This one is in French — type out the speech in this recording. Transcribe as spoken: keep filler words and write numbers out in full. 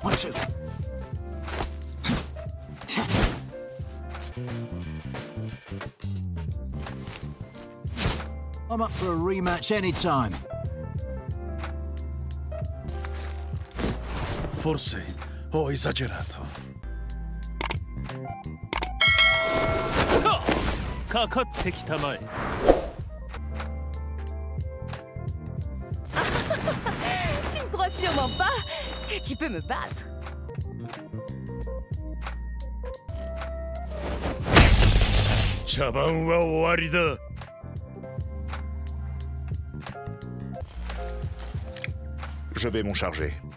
One, two. I'm up for a rematch anytime. Forse ho esagerato. かかってきたまえ。 Tu ne crois sûrement pas que tu peux me battre. Chaban wa owari da. Je vais m'en charger.